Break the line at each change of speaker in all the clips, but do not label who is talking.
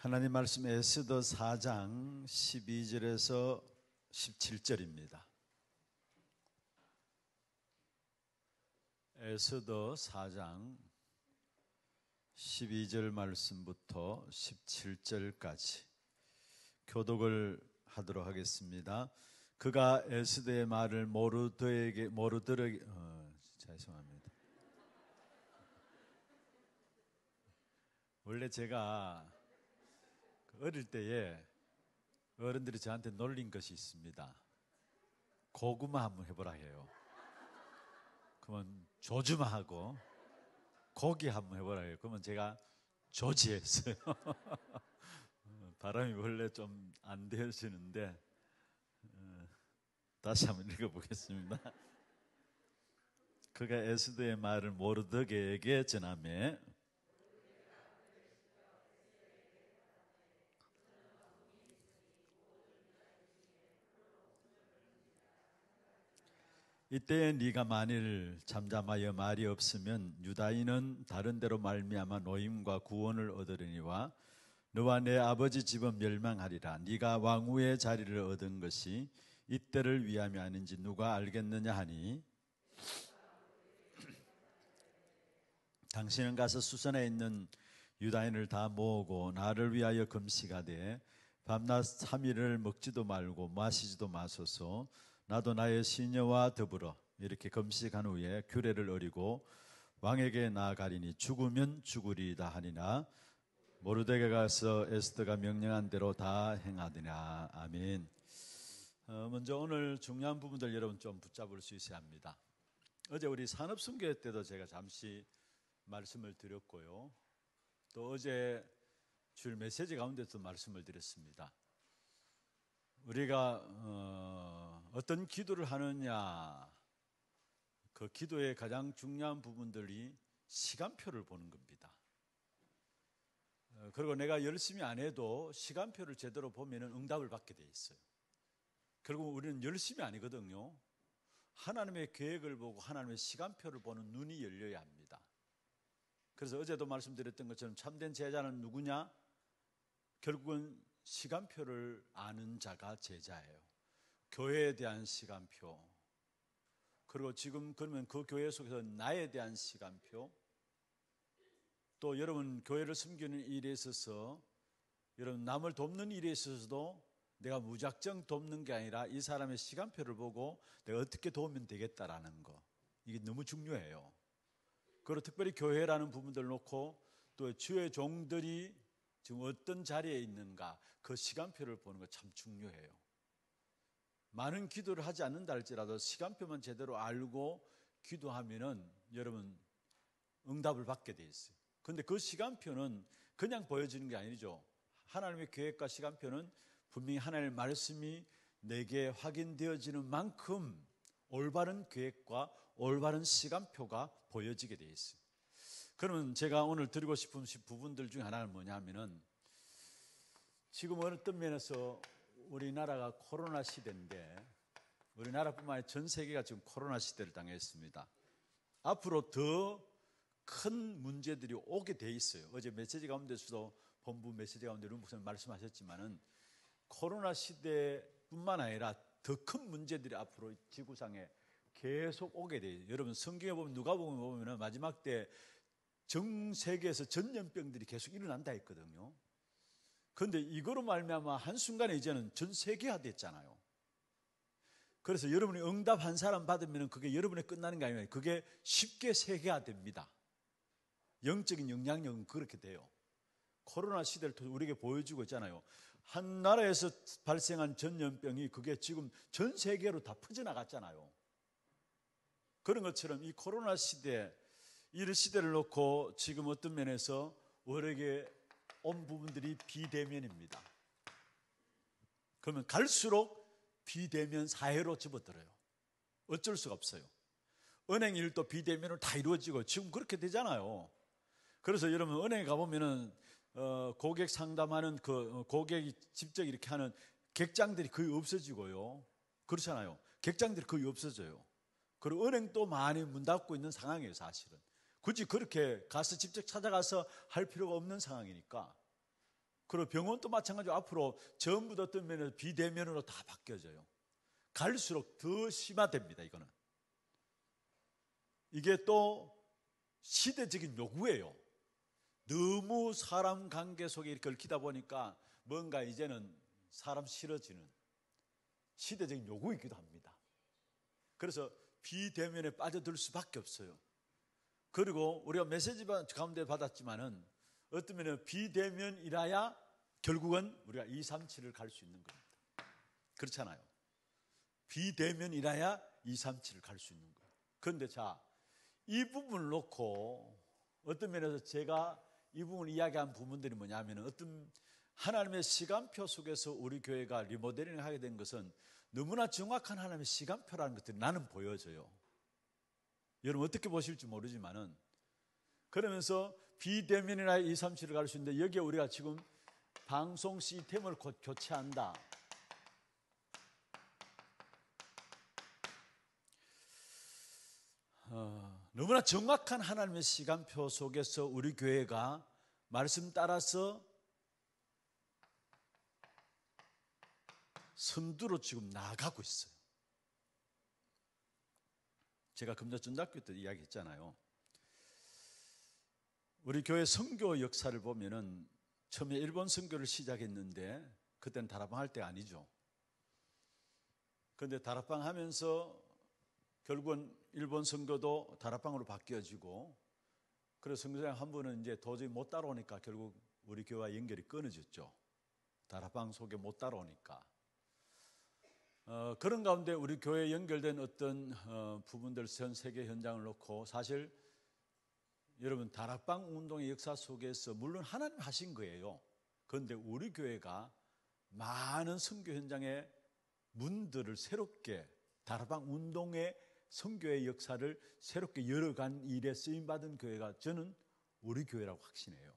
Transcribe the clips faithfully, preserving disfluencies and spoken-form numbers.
하나님 말씀 에스더 사 장 십이 절에서 십칠 절입니다. 에스더 사 장 십이 절 말씀부터 십칠 절까지 교독을 하도록 하겠습니다. 그가 에스더의 말을 모르드에게 모르드에게 어, 죄송합니다. 원래 제가 어릴 때에 어른들이 저한테 놀린 것이 있습니다. 고구마 한번 해보라 해요. 그러면 조주마하고 고기 한번 해보라 해요. 그러면 제가 조지했어요. 발음이 원래 좀 안 되어지는데 어, 다시 한번 읽어보겠습니다. 그가 에스더의 말을 모르드게에게 전하매 이때에 네가 만일 잠잠하여 말이 없으면 유다인은 다른 데로 말미암아 노임과 구원을 얻으려니와 너와 내 아버지 집은 멸망하리라. 네가 왕후의 자리를 얻은 것이 이때를 위함이 아닌지 누가 알겠느냐 하니 당신은 가서 수선에 있는 유다인을 다 모으고 나를 위하여 금식하되 밤낮 삼 일을 먹지도 말고 마시지도 마소서. 나도 나의 시녀와 더불어 이렇게 금식한 후에 규례를 어리고 왕에게 나아가리니 죽으면 죽으리이다 하니나 모르드게가 가서 에스더가 명령한 대로 다 행하더냐. 아멘. 어, 먼저 오늘 중요한 부분들 여러분 좀 붙잡을 수 있어야 합니다. 어제 우리 산업선교 때도 제가 잠시 말씀을 드렸고요. 또 어제 주일 메시지 가운데서 말씀을 드렸습니다. 우리가 어, 어떤 기도를 하느냐, 그 기도의 가장 중요한 부분들이 시간표를 보는 겁니다. 어, 그리고 내가 열심히 안 해도 시간표를 제대로 보면 응답을 받게 돼 있어요. 결국 우리는 열심히 아니거든요. 하나님의 계획을 보고 하나님의 시간표를 보는 눈이 열려야 합니다. 그래서 어제도 말씀드렸던 것처럼 참된 제자는 누구냐? 결국은 시간표를 아는 자가 제자예요. 교회에 대한 시간표, 그리고 지금 그러면 그 교회 속에서 나에 대한 시간표, 또 여러분 교회를 섬기는 일에 있어서 여러분 남을 돕는 일에 있어서도 내가 무작정 돕는 게 아니라 이 사람의 시간표를 보고 내가 어떻게 도우면 되겠다라는 거, 이게 너무 중요해요. 그리고 특별히 교회라는 부분들을 놓고 또 주의 종들이 지금 어떤 자리에 있는가, 그 시간표를 보는 거 참 중요해요. 많은 기도를 하지 않는다 할지라도 시간표만 제대로 알고 기도하면은 여러분 응답을 받게 돼 있어요. 그런데 그 시간표는 그냥 보여지는 게 아니죠. 하나님의 계획과 시간표는 분명히 하나님의 말씀이 내게 확인되어지는 만큼 올바른 계획과 올바른 시간표가 보여지게 돼 있어요. 그러면 제가 오늘 드리고 싶은 부분들 중에 하나는 뭐냐 하면은, 지금 어떤 면에서 우리나라가 코로나 시대인데, 우리나라뿐만 아니라 전 세계가 지금 코로나 시대를 당했습니다. 앞으로 더 큰 문제들이 오게 돼 있어요. 어제 메시지 가운데서도 본부 메시지 가운데 룸 목사님 말씀하셨지만은 코로나 시대뿐만 아니라 더 큰 문제들이 앞으로 지구상에 계속 오게 돼요. 여러분 성경에 보면 누가복음에 보면은 마지막 때 전 세계에서 전염병들이 계속 일어난다 했거든요. 그런데 이거로 말미암아 한순간에 이제는 전 세계화 됐잖아요. 그래서 여러분이 응답 한 사람 받으면 그게 여러분에 끝나는 게 아니에요. 그게 쉽게 세계화됩니다. 영적인 영향력은 그렇게 돼요. 코로나 시대를 통해 우리에게 보여주고 있잖아요. 한 나라에서 발생한 전염병이 그게 지금 전 세계로 다 퍼져나갔잖아요. 그런 것처럼 이 코로나 시대, 이 시대를 놓고 지금 어떤 면에서 우리에게 온 부분들이 비대면입니다. 그러면 갈수록 비대면 사회로 접어들어요. 어쩔 수가 없어요. 은행 일도 비대면으로 다 이루어지고 지금 그렇게 되잖아요. 그래서 여러분 은행에 가보면은 어, 고객 상담하는 그 고객이 직접 이렇게 하는 객장들이 거의 없어지고요. 그렇잖아요. 객장들이 거의 없어져요. 그리고 은행도 많이 문 닫고 있는 상황이에요, 사실은. 굳이 그렇게 가서 직접 찾아가서 할 필요가 없는 상황이니까. 그리고 병원도 마찬가지로 앞으로 전부 다 어떤 면에서 비대면으로 다 바뀌어져요. 갈수록 더 심화됩니다. 이거는 이게 또 시대적인 요구예요. 너무 사람 관계 속에 이렇게 얽히다 보니까 뭔가 이제는 사람 싫어지는 시대적인 요구이기도 합니다. 그래서 비대면에 빠져들 수밖에 없어요. 그리고 우리가 메시지 가운데 받았지만은 어떤 면에 비대면이라야 결국은 우리가 이삼칠을 갈 수 있는 겁니다. 그렇잖아요. 비대면이라야 이삼칠을 갈 수 있는 거예요. 그런데 자, 이 부분을 놓고 어떤 면에서 제가 이 부분을 이야기한 부분들이 뭐냐면 어떤 하나님의 시간표 속에서 우리 교회가 리모델링을 하게 된 것은 너무나 정확한 하나님의 시간표라는 것들이 나는 보여져요. 여러분 어떻게 보실지 모르지만은 그러면서 비대면이나 이삼칠을 갈 수 있는데 여기에 우리가 지금 방송 시스템을 곧 교체한다. 어, 너무나 정확한 하나님의 시간표 속에서 우리 교회가 말씀 따라서 선두로 지금 나아가고 있어요. 제가 금자전학교 때 이야기했잖아요. 우리 교회 선교 역사를 보면은 처음에 일본 선교를 시작했는데 그때는 다락방 할 때 아니죠. 그런데 다락방 하면서 결국은 일본 선교도 다락방으로 바뀌어지고 그래서 선교사님 한 분은 이제 도저히 못 따라오니까 결국 우리 교회와 연결이 끊어졌죠. 다락방 속에 못 따라오니까. 어, 그런 가운데 우리 교회에 연결된 어떤 어, 부분들 전 세계 현장을 놓고 사실 여러분 다락방 운동의 역사 속에서 물론 하나님 하신 거예요. 그런데 우리 교회가 많은 선교 현장의 문들을 새롭게 다락방 운동의 선교의 역사를 새롭게 열어간 일에 쓰임받은 교회가 저는 우리 교회라고 확신해요.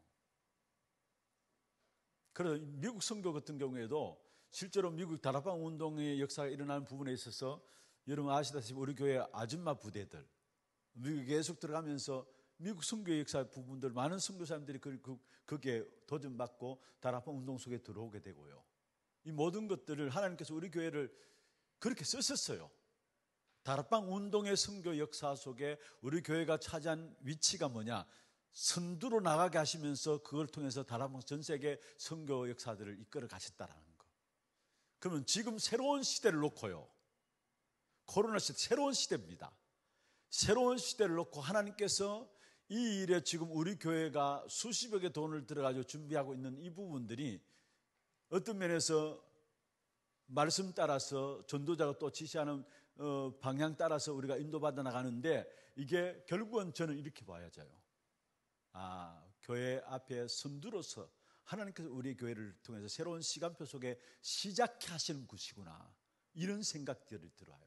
그래서 미국 선교 같은 경우에도 실제로 미국 다락방 운동의 역사가 일어나는 부분에 있어서 여러분 아시다시피 우리 교회 아줌마 부대들 미국에 계속 들어가면서 미국 선교의 역사 부분들 많은 선교사님들이 그, 그, 거기에 도전받고 다락방 운동 속에 들어오게 되고요. 이 모든 것들을 하나님께서 우리 교회를 그렇게 쓰셨어요. 다락방 운동의 선교 역사 속에 우리 교회가 차지한 위치가 뭐냐? 선두로 나가게 하시면서 그걸 통해서 다락방 전 세계 선교 역사들을 이끌어 가셨다라는 거. 그러면 지금 새로운 시대를 놓고요. 코로나 시대 새로운 시대입니다. 새로운 시대를 놓고 하나님께서 이 일에 지금 우리 교회가 수십억의 돈을 들어가지고 준비하고 있는 이 부분들이 어떤 면에서 말씀 따라서 전도자가 또 지시하는 어, 방향 따라서 우리가 인도받아 나가는데 이게 결국은 저는 이렇게 봐야죠. 아, 교회 앞에 선두로서 하나님께서 우리 교회를 통해서 새로운 시간표 속에 시작해 하시는 것이구나. 이런 생각들이 들어요.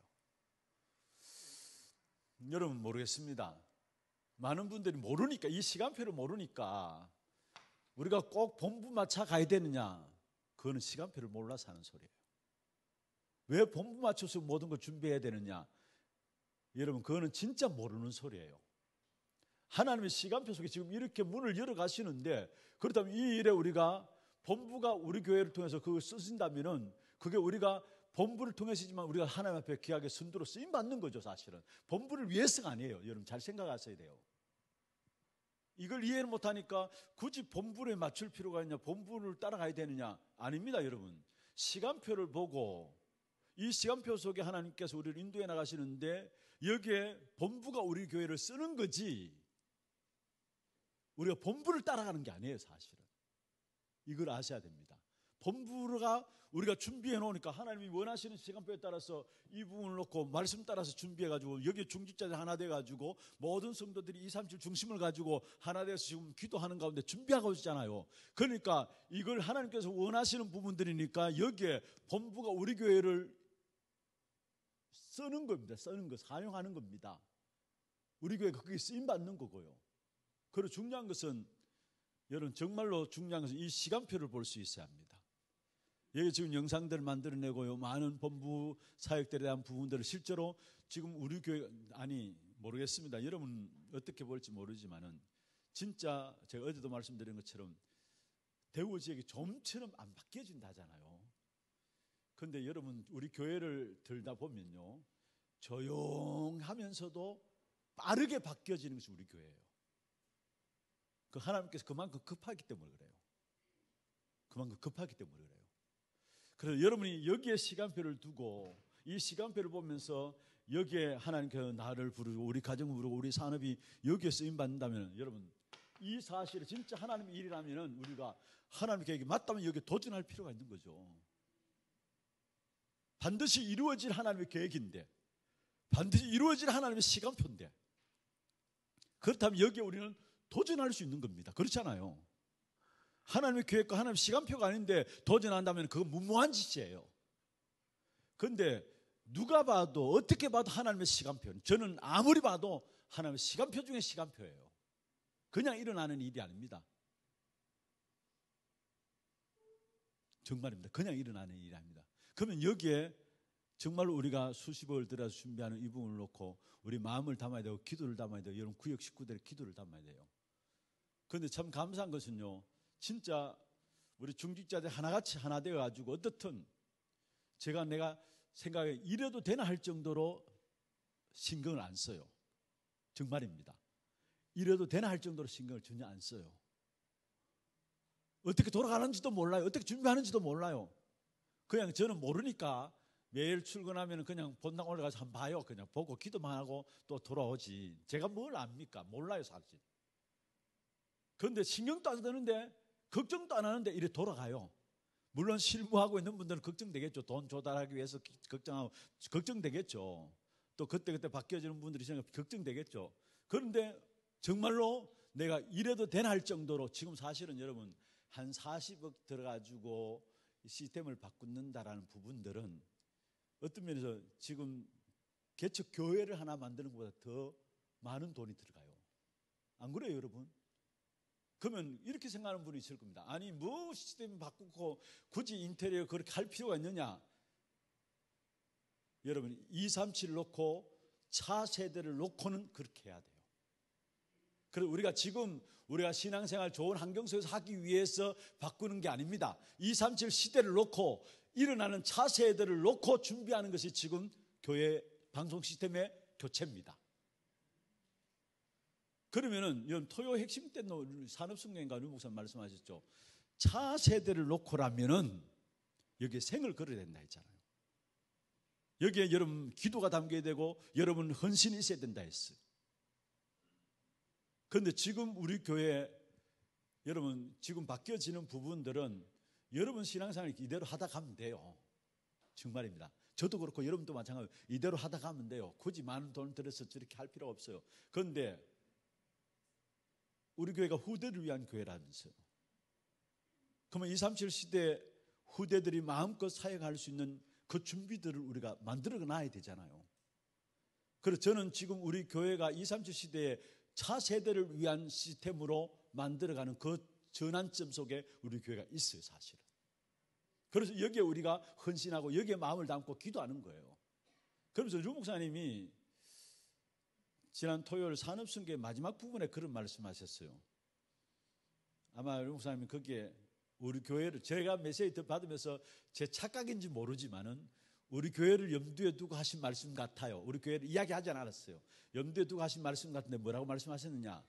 여러분 모르겠습니다. 많은 분들이 모르니까 이 시간표를 모르니까 우리가 꼭 본부 맞춰 가야 되느냐? 그거는 시간표를 몰라서 하는 소리예요. 왜 본부 맞춰서 모든 걸 준비해야 되느냐? 여러분 그거는 진짜 모르는 소리예요. 하나님의 시간표 속에 지금 이렇게 문을 열어 가시는데 그렇다면 이 일에 우리가 본부가 우리 교회를 통해서 그걸 쓰신다면은 그게 우리가 본부를 통해서지만 우리가 하나님 앞에 귀하게 선두로 쓰임 받는 거죠. 사실은 본부를 위해서가 아니에요. 여러분 잘 생각하셔야 돼요. 이걸 이해를 못하니까 굳이 본부에 맞출 필요가 있냐, 본부를 따라가야 되느냐? 아닙니다. 여러분 시간표를 보고 이 시간표 속에 하나님께서 우리를 인도해 나가시는데 여기에 본부가 우리 교회를 쓰는 거지 우리가 본부를 따라가는 게 아니에요. 사실은 이걸 아셔야 됩니다. 본부가 우리가 준비해 놓으니까 하나님이 원하시는 시간표에 따라서 이 부분을 놓고 말씀 따라서 준비해가지고 여기 중직자들 하나 돼가지고 모든 성도들이 이삼칠 중심을 가지고 하나 돼서 지금 기도하는 가운데 준비하고 있잖아요. 그러니까 이걸 하나님께서 원하시는 부분들이니까 여기에 본부가 우리 교회를 쓰는 겁니다. 쓰는 거, 사용하는 겁니다. 우리 교회가 그게 쓰임받는 거고요. 그리고 중요한 것은 여러분 정말로 중요한 것은 이 시간표를 볼 수 있어야 합니다. 여기 지금 영상들을 만들어내고요. 많은 본부 사역들에 대한 부분들을 실제로 지금 우리 교회 아니 모르겠습니다. 여러분 어떻게 볼지 모르지만은 진짜 제가 어제도 말씀드린 것처럼 대구 지역이 좀처럼 안 바뀌어진다잖아요. 그런데 여러분 우리 교회를 들다 보면요, 조용하면서도 빠르게 바뀌어지는 것이 우리 교회예요. 그 하나님께서 그만큼 급하기 때문에 그래요. 그만큼 급하기 때문에 그래요. 그래서 여러분이 여기에 시간표를 두고 이 시간표를 보면서 여기에 하나님께서 나를 부르고 우리 가정을 부르고 우리 산업이 여기에 쓰임 받는다면, 여러분 이 사실이 진짜 하나님의 일이라면 우리가 하나님 계획이 맞다면 여기에 도전할 필요가 있는 거죠. 반드시 이루어질 하나님의 계획인데, 반드시 이루어질 하나님의 시간표인데, 그렇다면 여기에 우리는 도전할 수 있는 겁니다. 그렇잖아요. 하나님의 계획과 하나님의 시간표가 아닌데 도전한다면 그건 무모한 짓이에요. 그런데 누가 봐도 어떻게 봐도 하나님의 시간표는, 저는 아무리 봐도 하나님의 시간표 중에 시간표예요. 그냥 일어나는 일이 아닙니다. 정말입니다. 그냥 일어나는 일이 아닙니다. 그러면 여기에 정말로 우리가 수십억을 들여서 준비하는 이 부분을 놓고 우리 마음을 담아야 되고 기도를 담아야 되고 여러분 구역 식구들의 기도를 담아야 돼요. 그런데 참 감사한 것은요, 진짜 우리 중직자들 하나같이 하나 되어가지고 어떻든 제가 내가 생각에 이래도 되나 할 정도로 신경을 안 써요. 정말입니다. 이래도 되나 할 정도로 신경을 전혀 안 써요. 어떻게 돌아가는지도 몰라요. 어떻게 준비하는지도 몰라요. 그냥 저는 모르니까 매일 출근하면 그냥 본당 올라가서 한번 봐요. 그냥 보고 기도만 하고 또 돌아오지. 제가 뭘 압니까? 몰라요, 사실. 그런데 신경도 안 쓰는데 걱정도 안 하는데 이래 돌아가요. 물론 실무하고 있는 분들은 걱정되겠죠. 돈 조달하기 위해서 걱정하고 걱정되겠죠. 또 그때그때 바뀌어지는 분들이 생각 걱정되겠죠. 그런데 정말로 내가 이래도 되나 할 정도로 지금 사실은 여러분 한 사십억 들어가지고 시스템을 바꾼다라는 부분들은 어떤 면에서 지금 개척 교회를 하나 만드는 것보다 더 많은 돈이 들어가요. 안 그래요, 여러분? 그러면 이렇게 생각하는 분이 있을 겁니다. 아니 뭐 시스템 바꾸고 굳이 인테리어 그렇게 할 필요가 있느냐? 여러분 이삼칠 놓고 차세대를 놓고는 그렇게 해야 돼요. 그래서 우리가 지금 우리가 신앙생활 좋은 환경 속에서 하기 위해서 바꾸는 게 아닙니다. 이삼칠 시대를 놓고 일어나는 차세대를 놓고 준비하는 것이 지금 교회 방송 시스템의 교체입니다. 그러면은 이런 토요 핵심 때 산업성경인가 류 목사님 말씀하셨죠. 차세대를 놓고라면은 여기에 생을 걸어야 된다 했잖아요. 여기에 여러분 기도가 담겨야 되고 여러분 헌신이 있어야 된다 했어요. 그런데 지금 우리 교회 여러분 지금 바뀌어지는 부분들은 여러분 신앙생활 이대로 하다 가면 돼요. 정말입니다. 저도 그렇고 여러분도 마찬가지로 이대로 하다 가면 돼요. 굳이 많은 돈을 들여서 저렇게 할 필요가 없어요. 그런데 우리 교회가 후대를 위한 교회라면서요. 그러면 이삼칠 시대 후대들이 마음껏 사역할 수 있는 그 준비들을 우리가 만들어 놔야 되잖아요. 그래서 저는 지금 우리 교회가 이삼칠 시대에 차세대를 위한 시스템으로 만들어가는 그 전환점 속에 우리 교회가 있어요, 사실은. 그래서 여기에 우리가 헌신하고 여기에 마음을 담고 기도하는 거예요. 그러면서 류 목사님이 지난 토요일 산업선교의 마지막 부분에 그런 말씀하셨어요. 아마 류 목사님이 거기에 우리 교회를 제가 메시지 받으면서 제 착각인지 모르지만은 우리 교회를 염두에 두고 하신 말씀 같아요. 우리 교회를 이야기하지 않았어요. 염두에 두고 하신 말씀 같은데 뭐라고 말씀하셨느냐?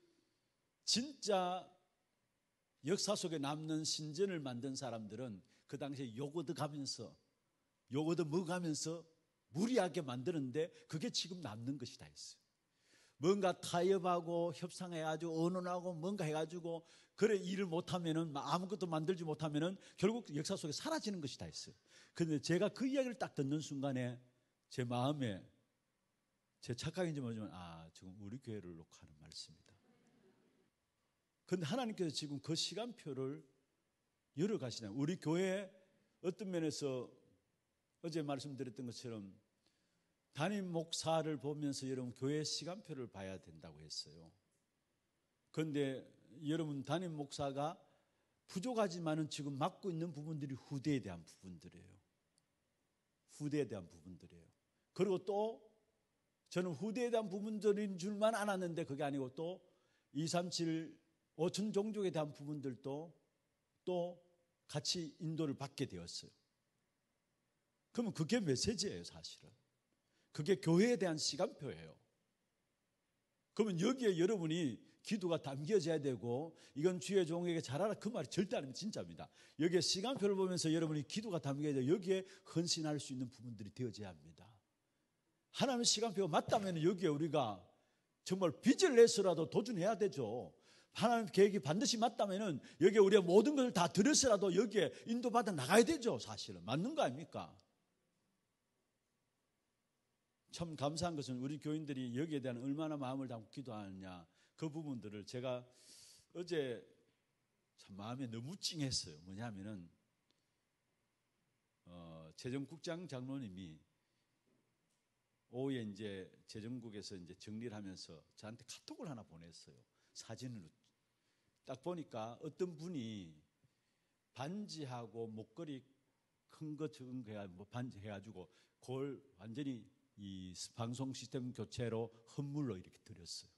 진짜 역사 속에 남는 신전을 만든 사람들은 그 당시에 요거드 가면서 요거드 먹으면서 무리하게 만드는데 그게 지금 남는 것이다 했어요. 뭔가 타협하고 협상해가지고 언론하고 뭔가 해가지고 그래 일을 못하면은 아무것도 만들지 못하면은 결국 역사 속에 사라지는 것이다 했어요. 그런데 제가 그 이야기를 딱 듣는 순간에 제 마음에 제 착각인지 모르지만 아 지금 우리 교회를 놓고 하는 말씀이다. 그런데 하나님께서 지금 그 시간표를 열어가시잖아요. 우리 교회 어떤 면에서 어제 말씀드렸던 것처럼 담임 목사를 보면서 여러분 교회 시간표를 봐야 된다고 했어요. 그런데 여러분 담임 목사가 부족하지만은 지금 맡고 있는 부분들이 후대에 대한 부분들이에요. 후대에 대한 부분들이에요. 그리고 또 저는 후대에 대한 부분들인 줄만 알았는데 그게 아니고 또 이삼칠 오천 종족에 대한 부분들도 또 같이 인도를 받게 되었어요. 그러면 그게 메시지예요, 사실은. 그게 교회에 대한 시간표예요. 그러면 여기에 여러분이 기도가 담겨져야 되고 이건 주의 종에게 잘하라 그 말이 절대 아니면 진짜입니다. 여기에 시간표를 보면서 여러분이 기도가 담겨야 돼요. 여기에 헌신할 수 있는 부분들이 되어져야 합니다. 하나님의 시간표가 맞다면 여기에 우리가 정말 빚을 내서라도 도전해야 되죠. 하나님 계획이 반드시 맞다면 여기에 우리가 모든 것을 다 들여서라도 여기에 인도받아 나가야 되죠. 사실은 맞는 거 아닙니까? 참 감사한 것은 우리 교인들이 여기에 대한 얼마나 마음을 담고 기도하느냐, 그 부분들을 제가 어제 참 마음에 너무 찡했어요. 뭐냐면은 어, 재정국장 장로님이 오후에 이제 재정국에서 이제 정리를 하면서 저한테 카톡을 하나 보냈어요. 사진으로. 딱 보니까 어떤 분이 반지하고 목걸이 큰 거 적은 거 해가지고 반지 해가지고 그걸 완전히 이 방송 시스템 교체로 헌물로 이렇게 드렸어요.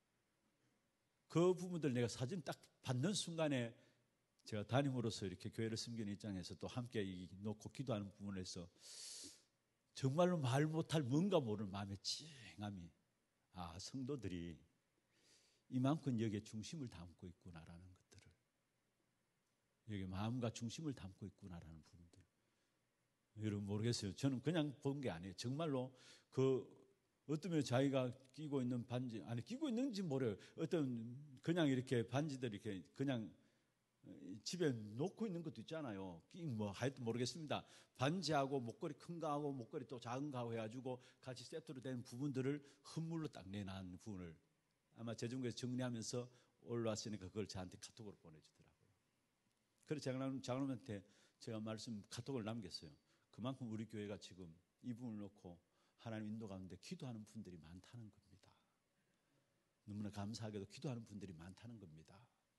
그 부분들 내가 사진 딱 받는 순간에 제가 담임으로서 이렇게 교회를 섬기는 입장에서 또 함께 놓고 기도하는 부분에서 정말로 말 못할 뭔가 모르는 마음의 찡함이, 아, 성도들이 이만큼 여기에 중심을 담고 있구나라는 것들을, 여기 마음과 중심을 담고 있구나라는 부분들. 여러분 모르겠어요. 저는 그냥 본 게 아니에요. 정말로 그 어쩌면 자기가 끼고 있는 반지, 아니 끼고 있는지 모르요. 어떤 그냥 이렇게 반지들 이렇게 그냥 집에 놓고 있는 것도 있잖아요. 뭐 하여튼 모르겠습니다. 반지하고 목걸이 큰 거하고 목걸이 또 작은 거하고 해가지고 같이 세트로 된 부분들을 헌물로 딱 내놓은 부분을 아마 재정국에서 정리하면서 올라왔으니까 그걸 저한테 카톡으로 보내주더라고요. 그래서 제가 장로님한테 제가 말씀 카톡을 남겼어요. 그만큼 우리 교회가 지금 이 부분을 놓고 하나님 인도 가운데 기도하는 분들이 많다는 겁니다. 너무나 감사하게도 기도하는 분들이 많다는 겁니다.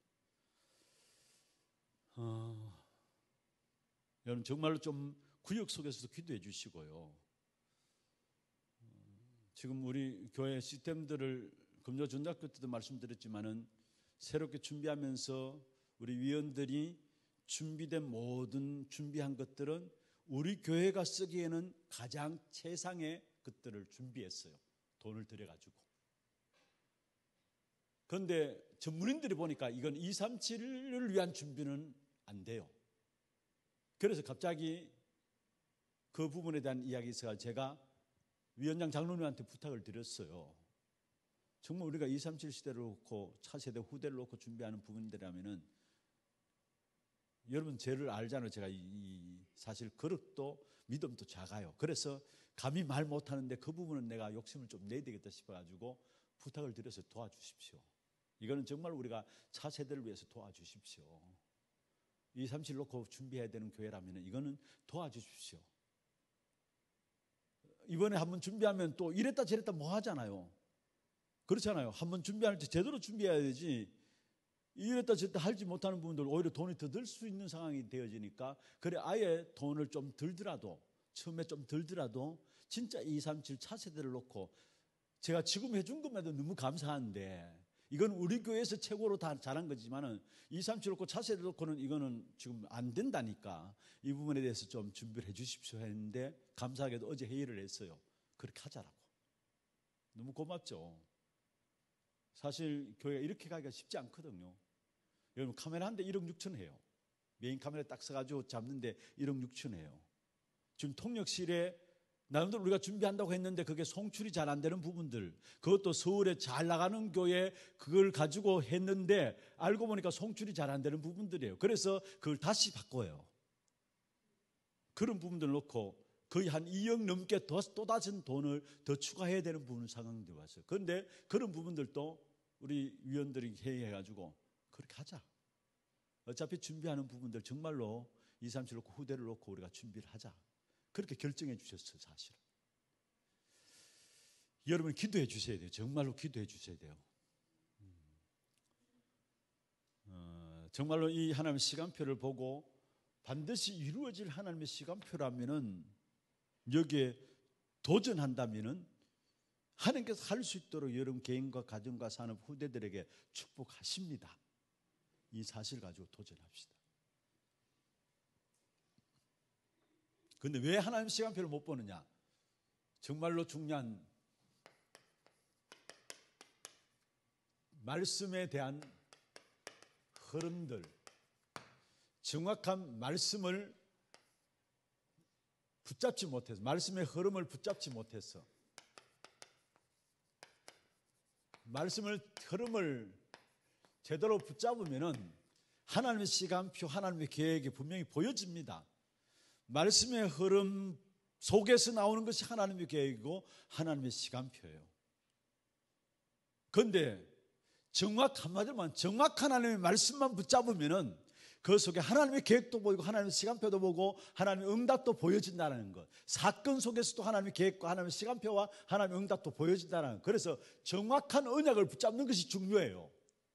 어, 여러분 정말로 좀 구역 속에서도 기도해 주시고요. 어, 지금 우리 교회 시스템들을 금요 전학교 때도 말씀드렸지만은 새롭게 준비하면서 우리 위원들이 준비된 모든 준비한 것들은 우리 교회가 쓰기에는 가장 최상의 것들을 준비했어요. 돈을 들여가지고. 그런데 전문인들이 보니까 이건 이삼칠을 위한 준비는 안 돼요. 그래서 갑자기 그 부분에 대한 이야기가 있어서 제가 위원장 장로님한테 부탁을 드렸어요. 정말 우리가 이삼칠 시대를 놓고 차세대 후대를 놓고 준비하는 부분들이라면은 여러분 저를 알잖아요. 제가 이 사실 그릇도 믿음도 작아요. 그래서 감히 말 못하는데 그 부분은 내가 욕심을 좀 내야 되겠다 싶어가지고 부탁을 드려서 도와주십시오. 이거는 정말 우리가 차세대를 위해서 도와주십시오. 이삼칠 놓고 준비해야 되는 교회라면 이거는 도와주십시오. 이번에 한번 준비하면 또 이랬다 저랬다 뭐 하잖아요. 그렇잖아요. 한번 준비할 때 제대로 준비해야 되지. 이랬다 저랬다 하지 못하는 부분들 오히려 돈이 더 들 수 있는 상황이 되어지니까 그래 아예 돈을 좀 들더라도 처음에 좀 들더라도 진짜 이삼칠 차세대를 놓고 제가 지금 해준 것만도 너무 감사한데 이건 우리 교회에서 최고로 다 잘한 거지만은 이삼칠 놓고 차세대 놓고는 이거는 지금 안 된다니까 이 부분에 대해서 좀 준비를 해 주십시오 했는데 감사하게도 어제 회의를 했어요. 그렇게 하자라고. 너무 고맙죠. 사실 교회가 이렇게 가기가 쉽지 않거든요. 여러분 카메라 한 대 일억 육천 해요. 메인 카메라 딱 써가지고 잡는데 일억 육천 해요. 지금 통역실에 나름대로 우리가 준비한다고 했는데 그게 송출이 잘 안 되는 부분들, 그것도 서울에 잘 나가는 교회 그걸 가지고 했는데 알고 보니까 송출이 잘 안 되는 부분들이에요. 그래서 그걸 다시 바꿔요. 그런 부분들을 놓고 거의 한 이억 넘게 더 또 다른 돈을 더 추가해야 되는 부분 상황이 왔어요. 그런데 그런 부분들도 우리 위원들이 회의해가지고 그렇게 하자. 어차피 준비하는 부분들 정말로 이삼칠 놓고 후대를 놓고 우리가 준비를 하자. 그렇게 결정해 주셨어요. 사실은. 여러분 기도해 주셔야 돼요. 정말로 기도해 주셔야 돼요. 어, 정말로 이 하나님의 시간표를 보고 반드시 이루어질 하나님의 시간표라면은 여기에 도전한다면은 하나님께서 할 수 있도록 여러분 개인과 가정과 산업 후대들에게 축복하십니다. 이 사실 가지고 도전합시다. 그런데 왜 하나님 시간표를 못 보느냐? 정말로 중요한 말씀에 대한 흐름들, 정확한 말씀을 붙잡지 못해서, 말씀의 흐름을 붙잡지 못해서, 말씀을 흐름을 제대로 붙잡으면은 하나님의 시간표, 하나님의 계획이 분명히 보여집니다. 말씀의 흐름 속에서 나오는 것이 하나님의 계획이고 하나님의 시간표예요. 그런데 정확 한마디로 정확한 하나님의 말씀만 붙잡으면은 그 속에 하나님의 계획도 보이고 하나님의 시간표도 보고 하나님의 응답도 보여진다는 것. 사건 속에서도 하나님의 계획과 하나님의 시간표와 하나님의 응답도 보여진다는 것. 그래서 정확한 언약을 붙잡는 것이 중요해요.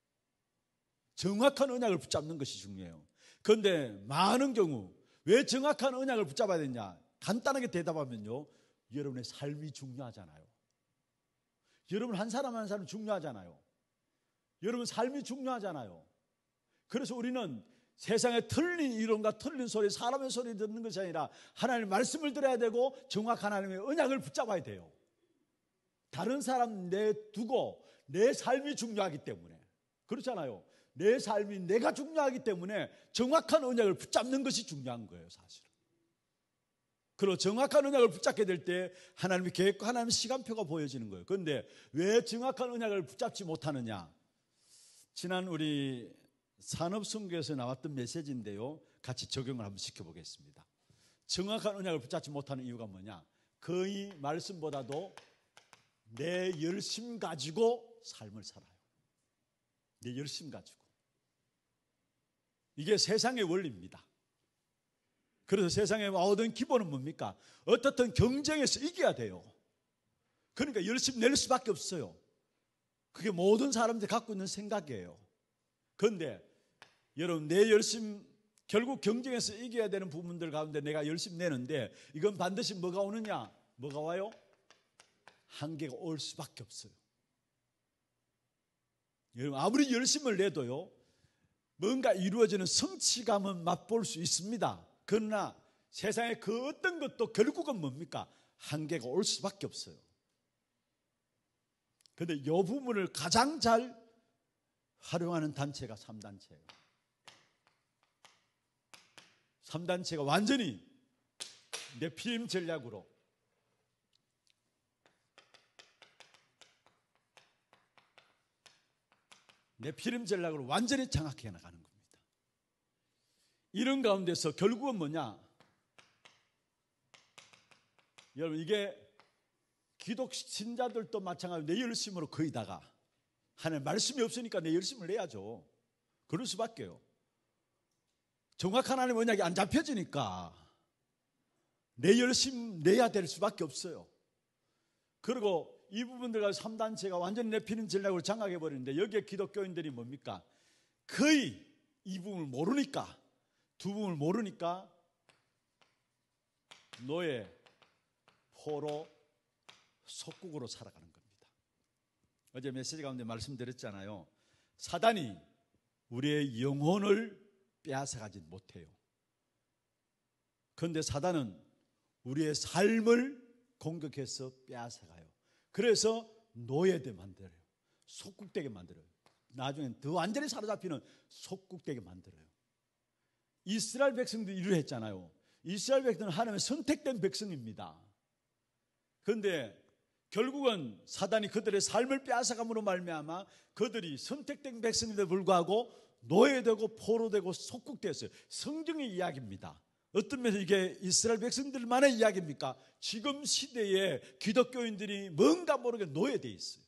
정확한 언약을 붙잡는 것이 중요해요. 그런데 많은 경우 왜 정확한 언약을 붙잡아야 되냐? 간단하게 대답하면요, 여러분의 삶이 중요하잖아요. 여러분 한 사람 한 사람 중요하잖아요. 여러분 삶이 중요하잖아요. 그래서 우리는 세상에 틀린 이론과 틀린 소리, 사람의 소리 듣는 것이 아니라 하나님의 말씀을 들어야 되고 정확한 하나님의 언약을 붙잡아야 돼요. 다른 사람 내두고 내 삶이 중요하기 때문에. 그렇잖아요. 내 삶이 내가 중요하기 때문에 정확한 언약을 붙잡는 것이 중요한 거예요, 사실은. 그리고 정확한 언약을 붙잡게 될 때 하나님의 계획과 하나님의 시간표가 보여지는 거예요. 그런데 왜 정확한 언약을 붙잡지 못하느냐? 지난 우리 산업선교에서 나왔던 메시지인데요, 같이 적용을 한번 시켜보겠습니다. 정확한 언약을 붙잡지 못하는 이유가 뭐냐? 거의 말씀보다도 내 열심 가지고 삶을 살아요. 내 열심 가지고. 이게 세상의 원리입니다. 그래서 세상에 모든 기본은 뭡니까? 어떻든 경쟁에서 이겨야 돼요. 그러니까 열심 낼 수밖에 없어요. 그게 모든 사람들이 갖고 있는 생각이에요. 그런데 여러분, 내 열심, 결국 경쟁에서 이겨야 되는 부분들 가운데 내가 열심 내는데 이건 반드시 뭐가 오느냐? 뭐가 와요? 한계가 올 수밖에 없어요. 여러분, 아무리 열심을 내도요, 뭔가 이루어지는 성취감은 맛볼 수 있습니다. 그러나 세상의 그 어떤 것도 결국은 뭡니까? 한계가 올 수밖에 없어요. 그런데 이 부분을 가장 잘 활용하는 단체가 삼 단체예요. 삼 단체가 완전히 네피림 전략으로 네피림 전략으로 완전히 장악해 나가는 겁니다. 이런 가운데서 결국은 뭐냐? 여러분, 이게 기독 신자들도 마찬가지로 내 열심으로 거의 다가 하나님 말씀이 없으니까 내 열심을 내야죠. 그럴 수밖에요. 정확한 하나님 언약이 안 잡혀지니까 내 열심 내야 될 수밖에 없어요. 그리고 이 부분들 가지고 삼 단체가 완전히 내피는 전략으로 장악해 버리는데 여기에 기독교인들이 뭡니까? 거의 이 부분을 모르니까, 두 부분을 모르니까 노예, 포로, 속국으로 살아가는 겁니다. 어제 메시지 가운데 말씀드렸잖아요. 사단이 우리의 영혼을 빼앗아가지 못해요. 그런데 사단은 우리의 삶을 공격해서 빼앗아가요. 그래서 노예되게 만들어요. 속국되게 만들어요. 나중엔 더 완전히 사로잡히는 속국되게 만들어요. 이스라엘 백성들이 이를 했잖아요. 이스라엘 백성은 하나님의 선택된 백성입니다. 그런데 결국은 사단이 그들의 삶을 빼앗아감으로 말미암아 그들이 선택된 백성인데도 불구하고 노예되고 포로되고 속국되었어요. 성경의 이야기입니다. 어떤 면에서 이게 이스라엘 백성들만의 이야기입니까? 지금 시대에 기독교인들이 뭔가 모르게 노예되어 있어요.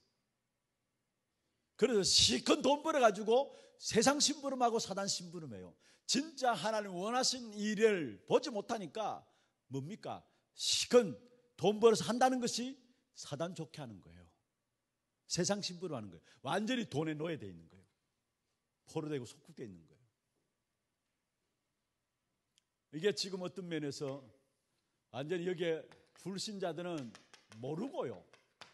그래서 시큰 돈 벌어가지고 세상 심부름하고 사단 심부름해요. 진짜 하나님 원하신 일을 보지 못하니까 뭡니까? 시큰 돈 벌어서 한다는 것이 사단 좋게 하는 거예요. 세상 심부름하는 거예요. 완전히 돈에 노예되어 있는 거예요. 포로되고 속국되어 있는 거예요. 이게 지금 어떤 면에서 완전히 여기에 불신자들은 모르고요,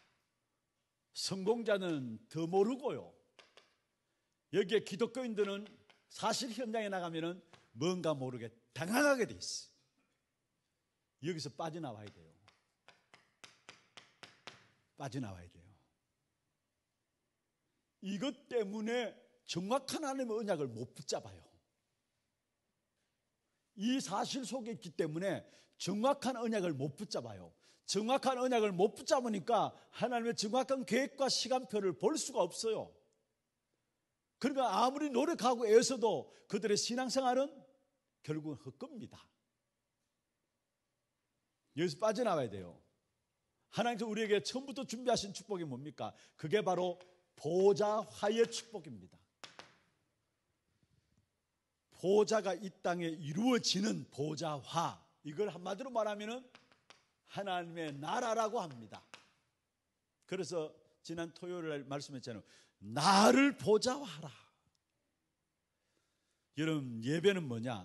성공자는 더 모르고요, 여기에 기독교인들은 사실 현장에 나가면은 뭔가 모르게 당황하게 돼 있어요. 여기서 빠져나와야 돼요. 빠져나와야 돼요. 이것 때문에 정확한 하나님의 언약을 못 붙잡아요. 이 사실 속에 있기 때문에 정확한 언약을 못 붙잡아요. 정확한 언약을 못 붙잡으니까 하나님의 정확한 계획과 시간표를 볼 수가 없어요. 그러니까 아무리 노력하고 애써도 그들의 신앙생활은 결국은 헛겁니다. 여기서 빠져나와야 돼요. 하나님께서 우리에게 처음부터 준비하신 축복이 뭡니까? 그게 바로 보좌화의 축복입니다. 보좌가 이 땅에 이루어지는 보좌화, 이걸 한마디로 말하면 하나님의 나라라고 합니다. 그래서 지난 토요일날 말씀했잖아요. 나를 보좌화하라. 여러분, 예배는 뭐냐?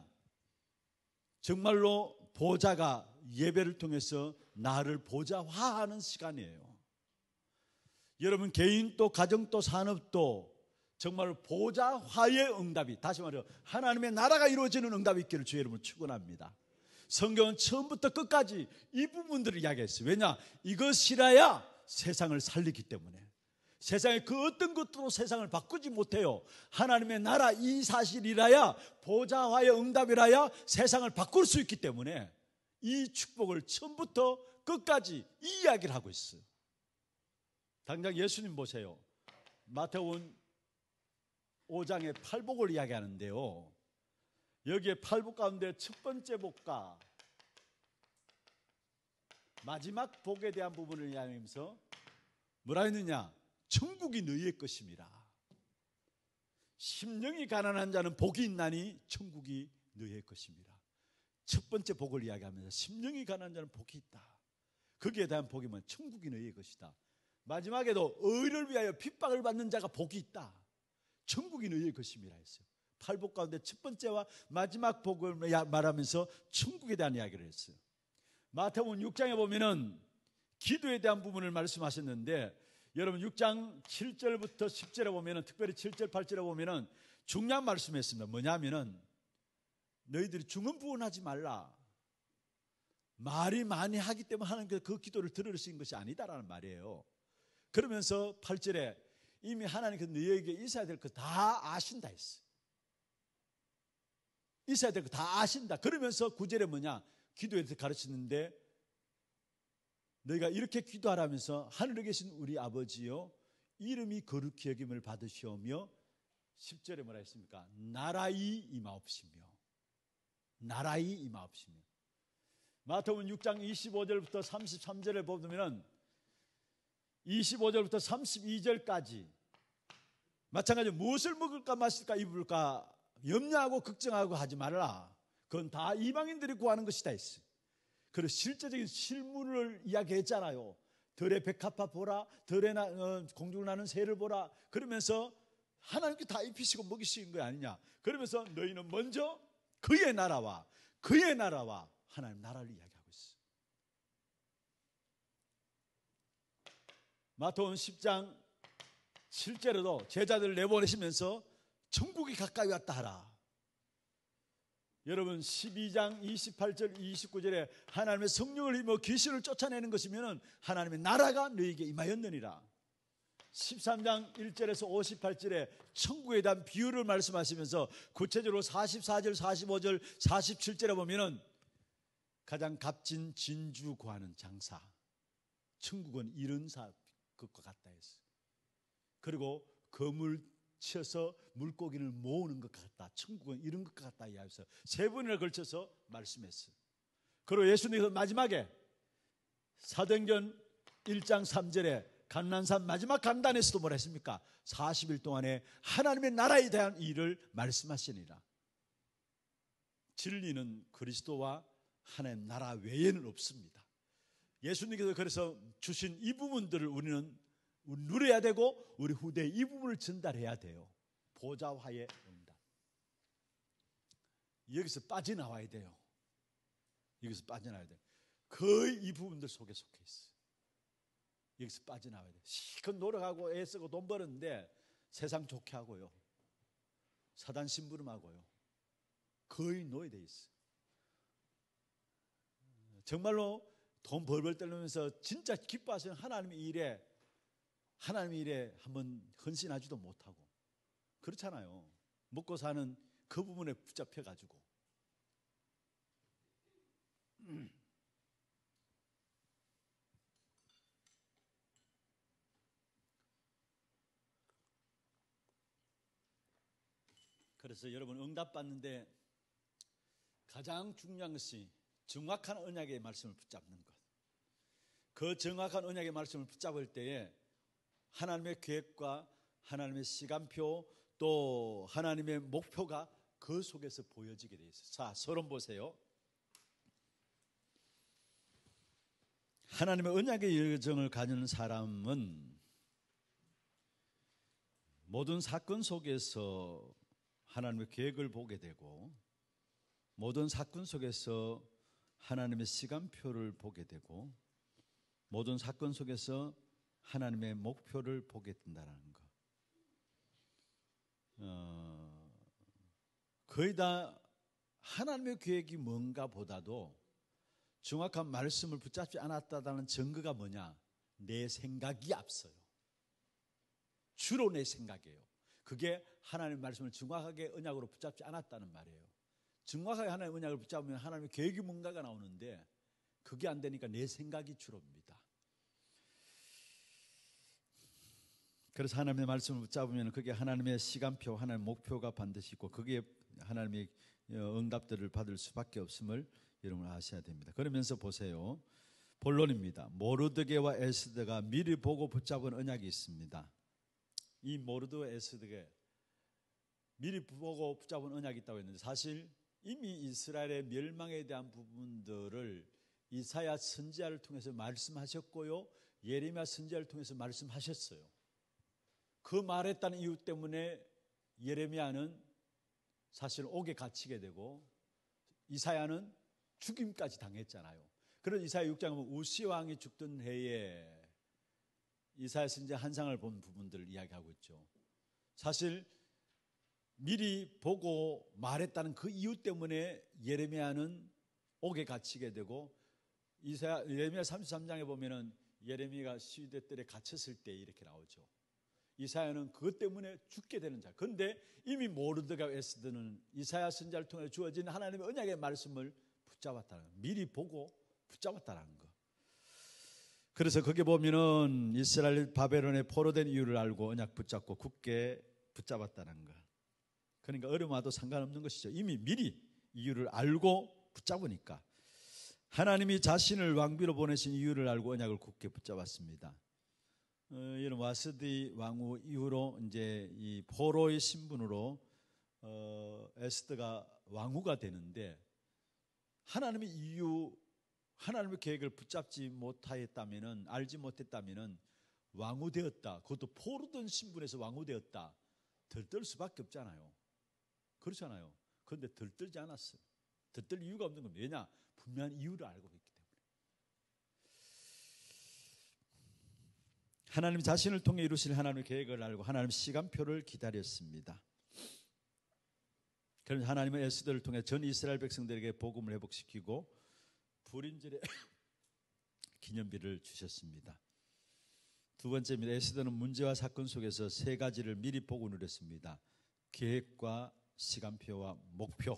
정말로 보좌가 예배를 통해서 나를 보좌화하는 시간이에요. 여러분, 개인도 가정도 산업도 정말 보좌화의 응답이, 다시 말해서 하나님의 나라가 이루어지는 응답이 있기를 주의 이름으로 축원합니다. 성경은 처음부터 끝까지 이 부분들을 이야기했어요. 왜냐? 이것이라야 세상을 살리기 때문에. 세상의 그 어떤 것도 세상을 바꾸지 못해요. 하나님의 나라 이 사실이라야, 보좌화의 응답이라야 세상을 바꿀 수 있기 때문에 이 축복을 처음부터 끝까지 이 이야기를 하고 있어요. 당장 예수님 보세요. 마태복음 오 장의 팔복을 이야기하는데요. 여기에 팔복 가운데 첫 번째 복과 마지막 복에 대한 부분을 이야기하면서 뭐라 했느냐? 천국이 너희의 것입니다. 심령이 가난한 자는 복이 있나니 천국이 너희의 것입니다. 첫 번째 복을 이야기하면서 심령이 가난한 자는 복이 있다. 거기에 대한 복이 뭐냐? 천국이 너희의 것이다. 마지막에도 의를 위하여 핍박을 받는 자가 복이 있다. 천국이 너희의 것입니다 했어요. 팔복 가운데 첫 번째와 마지막 복을 말하면서 천국에 대한 이야기를 했어요. 마태복음 육 장에 보면은 기도에 대한 부분을 말씀하셨는데, 여러분 육 장 칠 절부터 십 절에 보면은, 특별히 칠 절 팔 절에 보면은 중요한 말씀했습니다. 뭐냐면은 너희들이 중언부언하지 말라. 말이 많이 하기 때문에 하나님께서 그 기도를 들으신 것이 아니다라는 말이에요. 그러면서 팔 절에 이미 하나님께서 너희에게 있어야 될 거 다 아신다 했어요. 있어야 될 거 다 아신다. 그러면서 구 절에 뭐냐? 기도에 대해서 가르치는데, 너희가 이렇게 기도하라면서 하늘에 계신 우리 아버지여 이름이 거룩히 여김을 받으시오며, 십 절에 뭐라 했습니까? 나라이 임하옵시며, 나라이 임하옵시며. 마태복음 육 장 이십오 절부터 삼십삼 절을 보면 이십오 절부터 삼십이 절까지 마찬가지로 무엇을 먹을까 마실까 입을까 염려하고 걱정하고 하지 말라. 그건 다 이방인들이 구하는 것이다 했어요. 그리고 실제적인 실물을 이야기했잖아요. 들의 백합화 보라, 들의 나, 어, 공중을 나는 새를 보라. 그러면서 하나님께 다 입히시고 먹이시는 거 아니냐. 그러면서 너희는 먼저 그의 나라와 그의 나라와 하나님 나라를 이야기하고 있어요. 마태복음 십 장 칠 절에도 제자들을 내보내시면서 천국이 가까이 왔다 하라. 여러분 십이 장 이십팔 절 이십구 절에 하나님의 성령을 힘입어 귀신을 쫓아내는 것이면 하나님의 나라가 너희에게 임하였느니라. 십삼 장 일 절에서 오십팔 절에 천국에 대한 비유를 말씀하시면서 구체적으로 사십사 절 사십오 절 사십칠 절에 보면 가장 값진 진주 구하는 장사, 천국은 이런 사 것과 같다 했어요. 그리고 거물 쳐서 물고기를 모으는 것 같다. 천국은 이런 것 같다 이야기해서 세 번이나 걸쳐서 말씀했어요. 그리고 예수님께서 마지막에 사도행전 일 장 삼 절에 감난산 마지막 강단에서도 뭐라 했습니까? 사십 일 동안에 하나님의 나라에 대한 일을 말씀하시니라. 진리는 그리스도와 하나님 나라 외에는 없습니다. 예수님께서 그래서 주신 이 부분들을 우리는 누려야 되고 우리 후대에 이 부분을 전달해야 돼요. 보좌화의 응답. 여기서 빠져나와야 돼요. 여기서 빠져나와야 돼요. 거의 이 부분들 속에 속해 있어요. 여기서 빠져나와야 돼요. 실컷 노력하고 애쓰고 돈 버는데 세상 좋게 하고요, 사단 심부름하고요, 거의 노예돼 있어요. 정말로 돈 벌벌 떨면서 진짜 기뻐하시는 하나님의 일에 하나님의 일에 한번 헌신하지도 못하고 그렇잖아요. 먹고 사는 그 부분에 붙잡혀 가지고 그래서 여러분 응답받는데 가장 중요한 것이 정확한 언약의 말씀을 붙잡는 것. 그 정확한 언약의 말씀을 붙잡을 때에 하나님의 계획과 하나님의 시간표 또 하나님의 목표가 그 속에서 보여지게 되어 있어요. 자, 서론 보세요. 하나님의 언약의 여정을 가지는 사람은 모든 사건 속에서 하나님의 계획을 보게 되고 모든 사건 속에서 하나님의 시간표를 보게 되고 모든 사건 속에서 하나님의 목표를 보게 된다는 것. 어, 거의 다 하나님의 계획이 뭔가 보다도 정확한 말씀을 붙잡지 않았다는 증거가 뭐냐? 내 생각이 앞서요. 주로 내 생각이에요. 그게 하나님의 말씀을 정확하게 언약으로 붙잡지 않았다는 말이에요. 정확하게 하나님의 언약을 붙잡으면 하나님의 계획이 뭔가가 나오는데 그게 안 되니까 내 생각이 주로입니다. 그래서 하나님의 말씀을 붙잡으면 그게 하나님의 시간표, 하나님의 목표가 반드시 있고 그게 하나님의 응답들을 받을 수밖에 없음을 여러분 아셔야 됩니다. 그러면서 보세요. 본론입니다. 모르드게와 에스더가 미리 보고 붙잡은 언약이 있습니다. 이 모르드게와 에스더가 미리 보고 붙잡은 언약이 있다고 했는데 사실 이미 이스라엘의 멸망에 대한 부분들을 이사야 선지자를 통해서 말씀하셨고요. 예레미야 선지자를 통해서 말씀하셨어요. 그 말했다는 이유 때문에 예레미야는 사실 옥에 갇히게 되고 이사야는 죽임까지 당했잖아요. 그런 이사야 육 장에 보면 우시 왕이 죽던 해에 이사야 선지자 한상을 본 부분들을 이야기하고 있죠. 사실 미리 보고 말했다는 그 이유 때문에 예레미야는 옥에 갇히게 되고 이사야 예레미야 삼십삼 장에 보면은 예레미야가 시위대 뜰에 갇혔을 때 이렇게 나오죠. 이사야는 그것 때문에 죽게 되는 자. 그런데 이미 모르드게와 에스더는 이사야 선지자를 통해 주어진 하나님의 언약의 말씀을 붙잡았다는 거. 미리 보고 붙잡았다는 거. 그래서 거기 보면은 이스라엘 바벨론에 포로된 이유를 알고 언약 붙잡고 굳게 붙잡았다는 거. 그러니까 어려움 와도 상관없는 것이죠. 이미 미리 이유를 알고 붙잡으니까. 하나님이 자신을 왕비로 보내신 이유를 알고 언약을 굳게 붙잡았습니다. 어, 이런 와스디 왕후 이후로 이제 이 포로의 신분으로 어, 에스더가 왕후가 되는데 하나님의 이유, 하나님의 계획을 붙잡지 못하였다면은 알지 못했다면은 왕후 되었다. 그것도 포로된 신분에서 왕후 되었다. 들뜰 수밖에 없잖아요. 그렇잖아요. 그런데 들뜨지 않았어요. 들뜰 이유가 없는 겁니다. 왜냐? 분명한 이유를 알고 있기 때문에. 하나님 자신을 통해 이루실 하나님의 계획을 알고 하나님 시간표를 기다렸습니다. 그래서 하나님은 에스더를 통해 전 이스라엘 백성들에게 복음을 회복시키고 불임절의 기념비를 주셨습니다. 두 번째입니다. 에스더는 문제와 사건 속에서 세 가지를 미리 보고 누렸습니다. 계획과 시간표와 목표.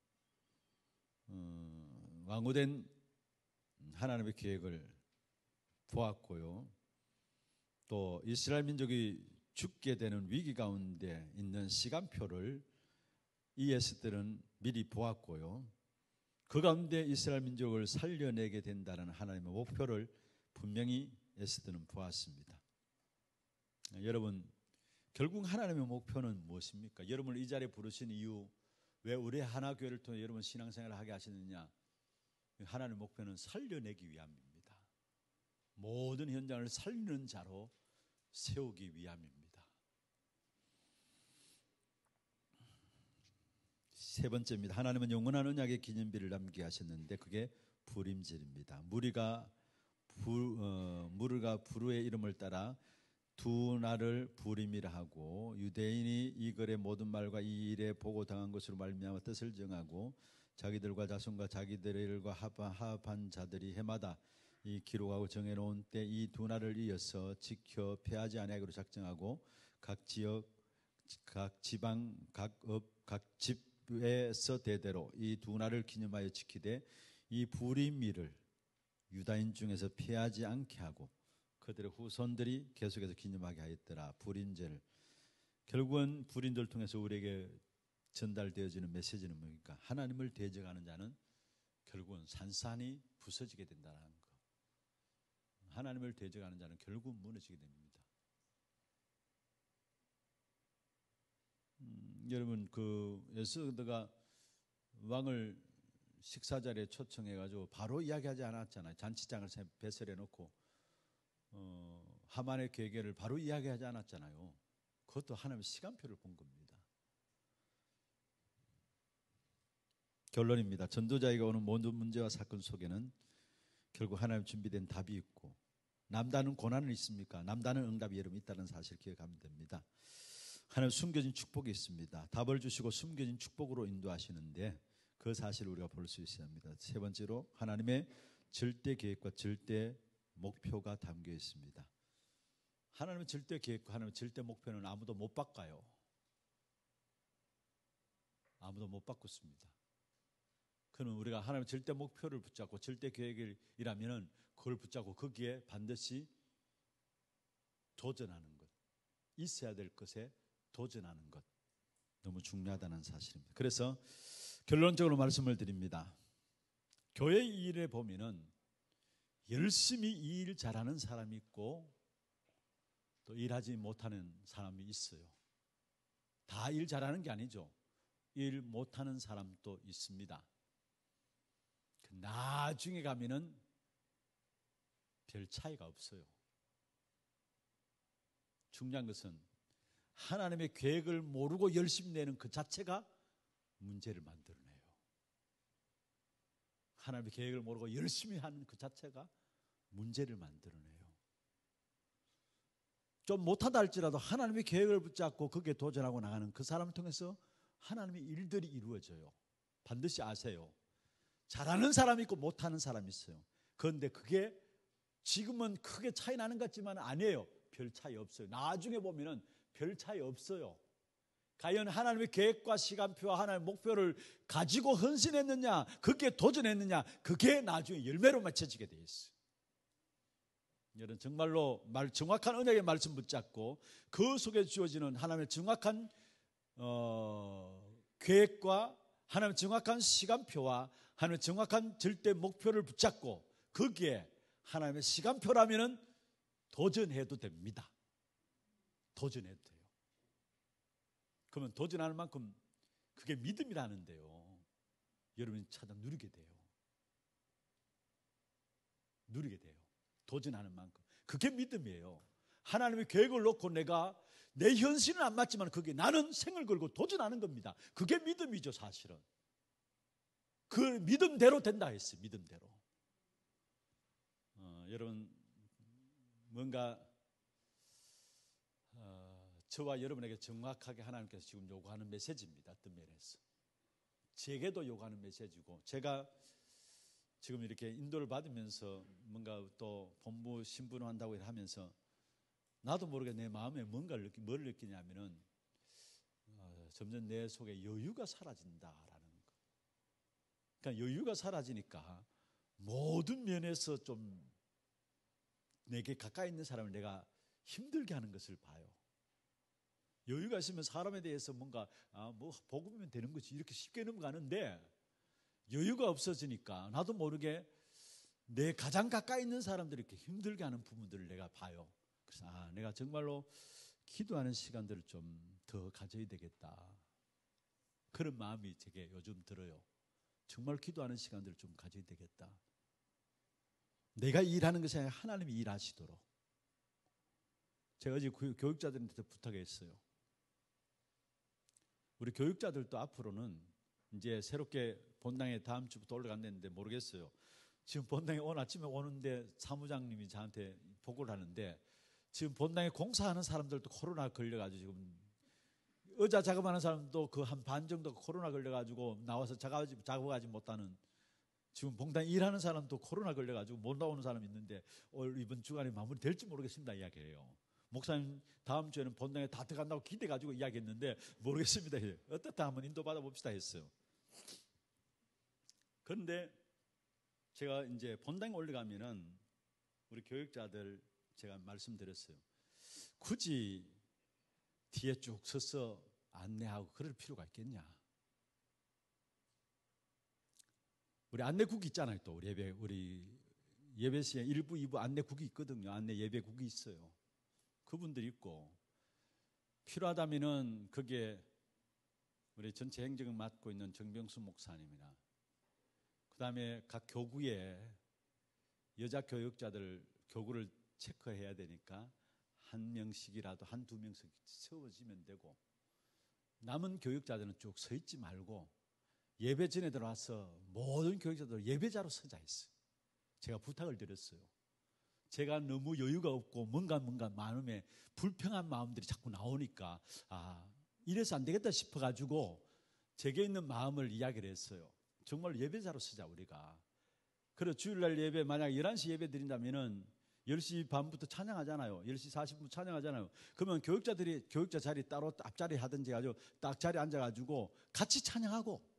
어, 왕후된 하나님의 계획을 보았고요. 또 이스라엘 민족이 죽게 되는 위기 가운데 있는 시간표를 이 에스더는 미리 보았고요. 그 가운데 이스라엘 민족을 살려내게 된다는 하나님의 목표를 분명히 에스더는 보았습니다. 여러분, 결국 하나님의 목표는 무엇입니까? 여러분을 이 자리에 부르신 이유, 왜 우리 하나교회를 통해 여러분 신앙생활을 하게 하시느냐? 하나님의 목표는 살려내기 위함입니다. 모든 현장을 살리는 자로 세우기 위함입니다. 세 번째입니다. 하나님은 영원한 언약의 기념비를 남기게 하셨는데 그게 불임절입니다. 무리가 부, 어, 무르가 부르의 이름을 따라 두 날을 불임이라 하고 유대인이 이 글의 모든 말과 이 일에 보고 당한 것으로 말미암아 뜻을 정하고 자기들과 자손과 자기들과 합한 자들이 해마다 이 기록하고 정해놓은 때 이 두 날을 이어서 지켜 폐하지 아니하기로 작정하고 각 지역, 각 지방, 각 업, 각 집에서 대대로 이 두 날을 기념하여 지키되 이 불임일을 유다인 중에서 피하지 않게 하고 그들의 후손들이 계속해서 기념하게 하였더라. 불임제를. 결국은 불임들을 통해서 우리에게 전달되어지는 메시지는 뭡니까? 하나님을 대적하는 자는 결국은 산산이 부서지게 된다는 거. 하나님을 대적하는 자는 결국 무너지게 됩니다. 음, 여러분 그 에스더가 왕을 식사 자리에 초청해가지고 바로 이야기하지 않았잖아요. 잔치장을 배설해 놓고 어, 하만의 계계를 바로 이야기하지 않았잖아요. 그것도 하나님의 시간표를 본 겁니다. 결론입니다. 전도자에게 오는 모든 문제와 사건 속에는 결국 하나님 준비된 답이 있고 남다른 고난은 있습니까? 남다른 응답이 여러분 있다는 사실을 기억하면 됩니다. 하나님 숨겨진 축복이 있습니다. 답을 주시고 숨겨진 축복으로 인도하시는데 그 사실을 우리가 볼 수 있어야 합니다. 세 번째로 하나님의 절대 계획과 절대 목표가 담겨 있습니다. 하나님의 절대 계획과 하나님의 절대 목표는 아무도 못 바꿔요. 아무도 못 바꿨습니다. 그러면 우리가 하나님의 절대 목표를 붙잡고 절대 계획이라면 그걸 붙잡고 거기에 반드시 도전하는 것, 있어야 될 것에 도전하는 것, 너무 중요하다는 사실입니다. 그래서 결론적으로 말씀을 드립니다. 교회 일에 보면은 열심히 이 일 잘하는 사람이 있고 또 일하지 못하는 사람이 있어요. 다 일 잘하는 게 아니죠. 일 못하는 사람도 있습니다. 나중에 가면은 별 차이가 없어요. 중요한 것은 하나님의 계획을 모르고 열심히 내는 그 자체가 문제를 만들어내요. 하나님의 계획을 모르고 열심히 하는 그 자체가 문제를 만들어내요. 좀 못하다 할지라도 하나님의 계획을 붙잡고 거기에 도전하고 나가는 그 사람을 통해서 하나님의 일들이 이루어져요. 반드시 아세요. 잘하는 사람이 있고 못하는 사람이 있어요. 그런데 그게 지금은 크게 차이 나는 것 같지만 아니에요. 별 차이 없어요. 나중에 보면은 별 차이 없어요. 과연 하나님의 계획과 시간표와 하나님의 목표를 가지고 헌신했느냐, 그게 도전했느냐, 그게 나중에 열매로 맺혀지게 되어 있어요. 여러분 정말로 말 정확한 언약의 말씀 붙잡고 그 속에 주어지는 하나님의 정확한 어, 계획과 하나님의 정확한 시간표와 하나님의 정확한 절대 목표를 붙잡고 거기에 하나님의 시간표라면은 도전해도 됩니다. 도전해도 돼요. 그러면 도전하는 만큼 그게 믿음이라는데요. 여러분이 찾아 누리게 돼요. 누리게 돼요. 도전하는 만큼. 그게 믿음이에요. 하나님의 계획을 놓고 내가 내 현실은 안 맞지만 그게 나는 생을 걸고 도전하는 겁니다. 그게 믿음이죠, 사실은. 그 믿음대로 된다 했어요. 믿음대로. 어, 여러분 뭔가 어, 저와 여러분에게 정확하게 하나님께서 지금 요구하는 메시지입니다. 어떤 면에서 제게도 요구하는 메시지고 제가 지금 이렇게 인도를 받으면서 뭔가 또 본부 신분을 한다고 하면서 나도 모르게 내 마음에 뭔가를 느끼, 뭘 느끼냐면은 어, 점점 내 속에 여유가 사라진다라는 거. 그러니까 여유가 사라지니까 모든 면에서 좀 내게 가까이 있는 사람을 내가 힘들게 하는 것을 봐요. 여유가 있으면 사람에 대해서 뭔가 아, 뭐 복음이면 되는 거지 이렇게 쉽게 넘어가는데 여유가 없어지니까 나도 모르게 내 가장 가까이 있는 사람들이 이렇게 힘들게 하는 부분들을 내가 봐요. 그래서 아, 내가 정말로 기도하는 시간들을 좀 더 가져야 되겠다. 그런 마음이 제게 요즘 들어요. 정말 기도하는 시간들을 좀 가져야 되겠다. 내가 일하는 것이 아니라 하나님이 일하시도록. 제가 어제 교육자들한테 부탁했어요. 우리 교육자들도 앞으로는 이제 새롭게 본당에 다음 주부터 올라간다는데 모르겠어요. 지금 본당에 오늘 아침에 오는데 사무장님이 저한테 보고를 하는데 지금 본당에 공사하는 사람들도 코로나 걸려가지고 지금 의자 작업하는 사람도 그 한 반 정도 코로나 걸려가지고 나와서 작업하지, 작업하지 못하는, 지금 봉단 일하는 사람도 코로나 걸려가지고 못 나오는 사람이 있는데 올 이번 주간에 마무리 될지 모르겠습니다 이야기해요. 목사님 다음 주에는 본당에 다 들어간다고 기대가지고 이야기했는데 모르겠습니다. 어떻다 한번 인도받아 봅시다 했어요. 그런데 제가 이제 본당에 올라가면은 우리 교육자들 제가 말씀드렸어요. 굳이 뒤에 쭉 서서 안내하고 그럴 필요가 있겠냐. 우리 안내국이 있잖아요. 또 우리 예배, 우리 예배 시에 일 부, 이 부 안내국이 있거든요. 안내 예배국이 있어요. 그분들이 있고, 필요하다면은 그게 우리 전체 행정을 맡고 있는 정병수 목사님이나, 그 다음에 각 교구에 여자 교육자들 교구를 체크해야 되니까 한 명씩이라도 한 두 명씩 세워지면 되고, 남은 교육자들은 쭉 서 있지 말고 예배 전에 들어와서 모든 교육자들 예배자로 서자 했어요. 제가 부탁을 드렸어요. 제가 너무 여유가 없고 뭔가 뭔가 마음에 불평한 마음들이 자꾸 나오니까 아 이래서 안 되겠다 싶어가지고 제게 있는 마음을 이야기를 했어요. 정말 예배자로 서자 우리가. 그래서 주일날 예배 만약 열한 시 예배 드린다면은 열 시 반부터 찬양하잖아요. 열 시 사십 분 찬양하잖아요. 그러면 교육자들이 교육자 자리 따로 앞자리 하든지 가지고 딱 자리에 앉아가지고 같이 찬양하고,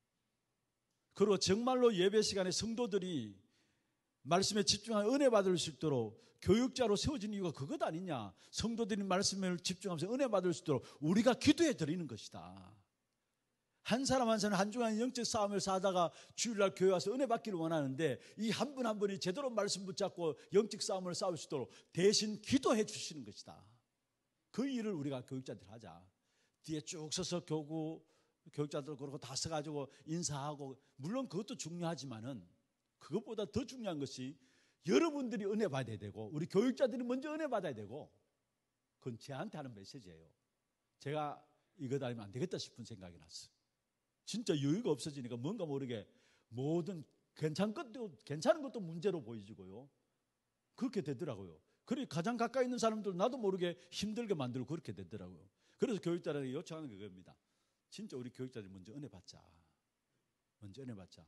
그리고 정말로 예배 시간에 성도들이 말씀에 집중하여 은혜 받을 수 있도록 교육자로 세워진 이유가 그것 아니냐. 성도들이 말씀을 집중하면서 은혜 받을 수 있도록 우리가 기도해 드리는 것이다. 한 사람 한 사람 한 주간 영적 싸움을 사다가 주일날 교회 와서 은혜 받기를 원하는데 이 한 분 한 분이 제대로 말씀 붙잡고 영적 싸움을 싸울 수 있도록 대신 기도해 주시는 것이다. 그 일을 우리가 교육자들 하자. 뒤에 쭉 서서 교구 교육자들 그러고 다 서가지고 인사하고, 물론 그것도 중요하지만은 그것보다 더 중요한 것이 여러분들이 은혜 받아야 되고 우리 교육자들이 먼저 은혜 받아야 되고, 그건 저한테 하는 메시지예요. 제가 이거 다니면 안 되겠다 싶은 생각이 났어요. 진짜 여유가 없어지니까 뭔가 모르게 모든 괜찮은 것도, 괜찮은 것도 문제로 보이지고요. 그렇게 되더라고요. 그리고 가장 가까이 있는 사람들 나도 모르게 힘들게 만들고 그렇게 되더라고요. 그래서 교육자들에게 요청하는 게 그겁니다. 진짜 우리 교육자들이 먼저 은혜 받자. 먼저 은혜 받자.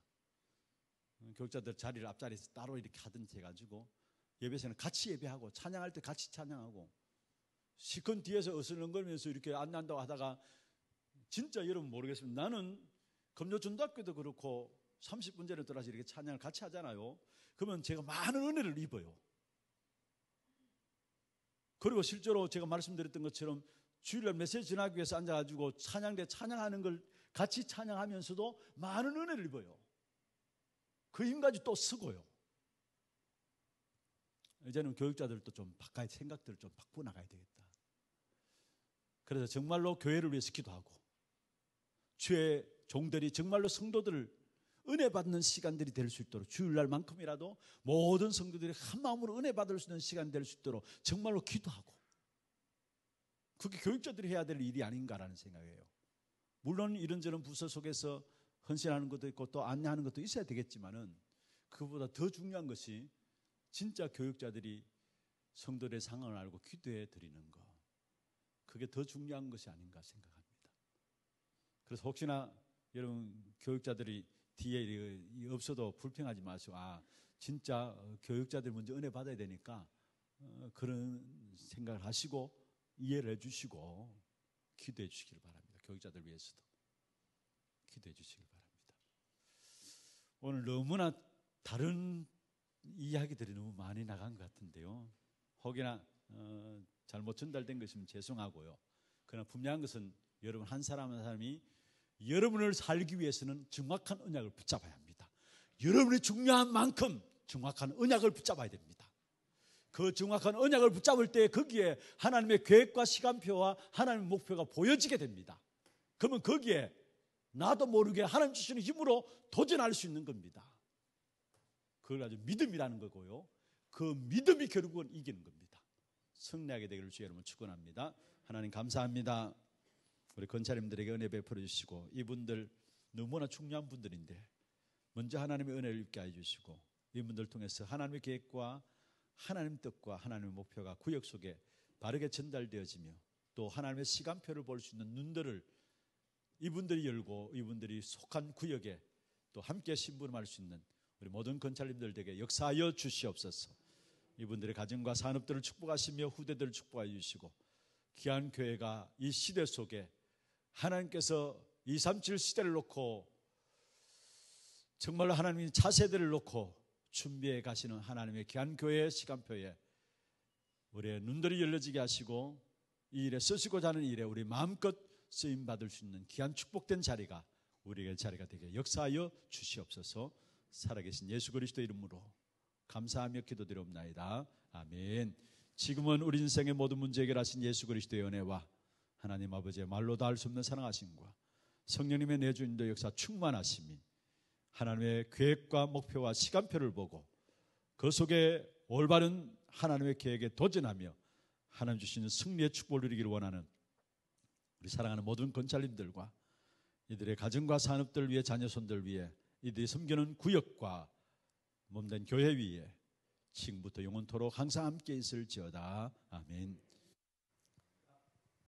교육자들 자리를 앞자리에서 따로 이렇게 하든지 해가지고 예배에서는 같이 예배하고 찬양할 때 같이 찬양하고, 시컨 뒤에서 어슬렁거리면서 이렇게 안내한다고 하다가 진짜 여러분 모르겠습니다. 나는 금요중학교도 그렇고 삼십 분 전에 들어와서 이렇게 찬양을 같이 하잖아요. 그러면 제가 많은 은혜를 입어요. 그리고 실제로 제가 말씀드렸던 것처럼 주일날 메시지 전하기 위해서 앉아가지고 찬양대 찬양하는 걸 같이 찬양하면서도 많은 은혜를 입어요. 그 힘까지 또 쓰고요. 이제는 교육자들도 좀 바꿔야, 생각들을 좀 바꾸어 나가야 되겠다. 그래서 정말로 교회를 위해서 기도하고 주의 종들이 정말로 성도들을 은혜 받는 시간들이 될 수 있도록 주일날만큼이라도 모든 성도들이 한 마음으로 은혜 받을 수 있는 시간이 될 수 있도록 정말로 기도하고, 그게 교육자들이 해야 될 일이 아닌가라는 생각이에요. 물론 이런저런 부서 속에서 헌신하는 것도 있고 또 안내하는 것도 있어야 되겠지만은 그보다 더 중요한 것이 진짜 교육자들이 성도들의 상황을 알고 기도해 드리는 것, 그게 더 중요한 것이 아닌가 생각합니다. 그래서 혹시나 여러분 교육자들이 뒤에 없어도 불평하지 마시고, 아 진짜 교육자들 먼저 은혜 받아야 되니까 그런 생각을 하시고 이해를 해주시고 기도해 주시길 바랍니다. 교육자들 위해서도 기도해 주시길 바랍니다. 오늘 너무나 다른 이야기들이 너무 많이 나간 것 같은데요. 혹여나 어, 잘못 전달된 것이면 죄송하고요. 그러나 분명한 것은 여러분 한 사람 한 사람이 여러분을 살기 위해서는 정확한 언약을 붙잡아야 합니다. 여러분이 중요한 만큼 정확한 언약을 붙잡아야 됩니다. 그 정확한 언약을 붙잡을 때 거기에 하나님의 계획과 시간표와 하나님의 목표가 보여지게 됩니다. 그러면 거기에 나도 모르게 하나님 주시는 힘으로 도전할 수 있는 겁니다. 그걸 가지고 믿음이라는 거고요. 그 믿음이 결국은 이기는 겁니다. 승리하게 되기를 주의 이름으로 축원합니다. 하나님 감사합니다. 우리 권사님들에게 은혜 베풀어 주시고, 이분들 너무나 중요한 분들인데 먼저 하나님의 은혜를 입게 해주시고, 이분들 통해서 하나님의 계획과 하나님 뜻과 하나님의 목표가 구역 속에 바르게 전달되어지며 또 하나님의 시간표를 볼 수 있는 눈들을 이분들이 열고 이분들이 속한 구역에 또 함께 심부름할 수 있는 우리 모든 건찰님들에게 역사하여 주시옵소서. 이분들의 가정과 산업들을 축복하시며 후대들을 축복하여 주시고 귀한 교회가 이 시대 속에 하나님께서 이백삼십칠 시대를 놓고 정말 하나님이 차세대를 놓고 준비해 가시는 하나님의 귀한 교회의 시간표에 우리의 눈들이 열려지게 하시고 이 일에 쓰시고자 하는 일에 우리 마음껏 쓰임받을 수 있는 귀한 축복된 자리가 우리의 자리가 되게 역사하여 주시옵소서. 살아계신 예수 그리스도 이름으로 감사하며 기도드리옵나이다. 아멘. 지금은 우리 인생의 모든 문제 해결하신 예수 그리스도의 은혜와 하나님 아버지의 말로 다 할 수 없는 사랑하심과 성령님의 내주인도 역사 충만하심이 하나님의 계획과 목표와 시간표를 보고 그 속에 올바른 하나님의 계획에 도전하며 하나님 주시는 승리의 축복을 누리기를 원하는 우리 사랑하는 모든 건찰님들과 이들의 가정과 산업들 위해 자녀손들 위해 이들이 섬기는 구역과 몸된 교회 위에 지금부터 영원토록 항상 함께 있을지어다. 아멘.